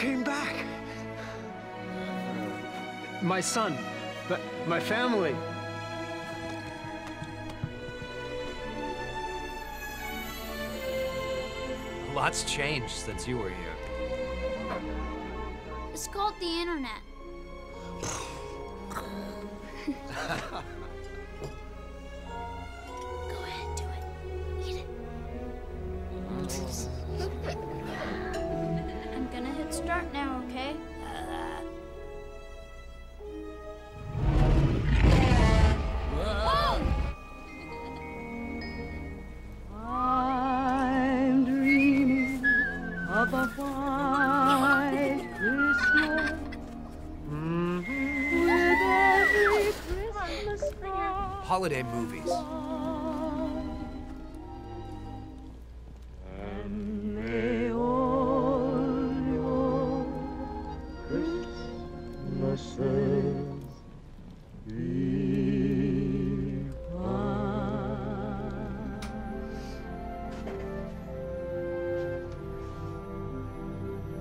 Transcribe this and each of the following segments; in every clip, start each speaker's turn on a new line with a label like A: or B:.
A: came back. My son, my family.
B: A lot's changed since you were here.
C: It's called the internet. Go ahead, do it. Eat it. I'm gonna hit start now, okay?
D: I'm dreaming of a white Christmas with every Christmas star.
B: Holiday movies.
D: And may all your Christmases be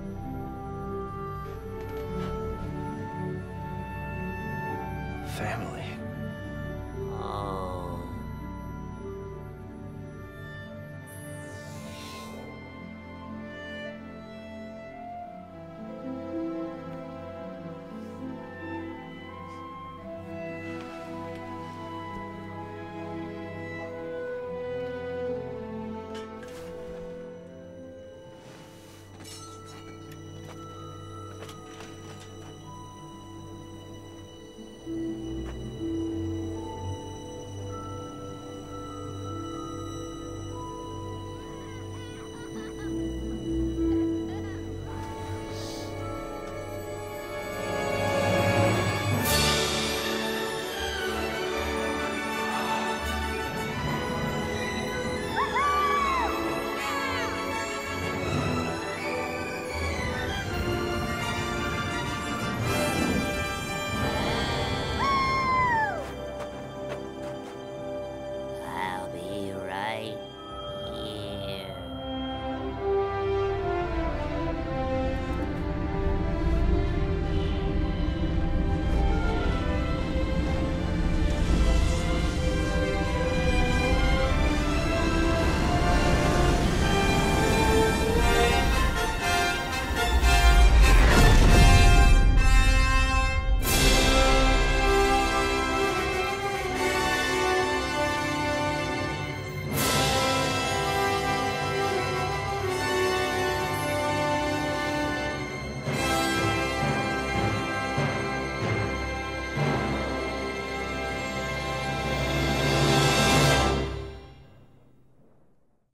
A: Family.